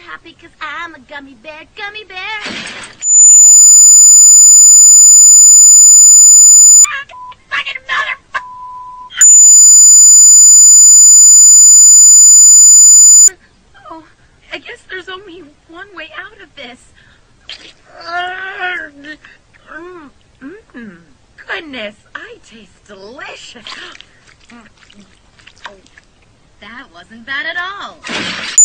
happy 'cause I'm a gummy bear, gummy bear. Fucking mother... Oh, I guess there's only one way out of this. Goodness, I taste delicious. That wasn't bad at all.